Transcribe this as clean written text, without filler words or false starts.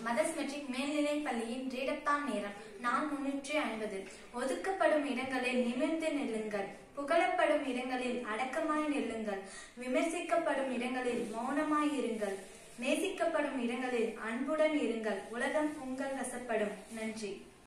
Mothers matric மேல்நிலைப் பள்ளியின் ரீடத்தான் நேரம் நாள் 350. ஒதுக்கப்படும் இடங்களில் நிமிர்ந்து நில்லுங்கள். புகழப்படும் இடங்களில் அடக்கமாய் நில்லுங்கள். விமர்சிக்கப்படும் இடங்களில் மௌனமாய் இருங்கள். நேசிக்கப்படும் இடங்களில் அன்புடன் இருங்கள். உலகம் உங்கள் வசப்படும். நன்றி.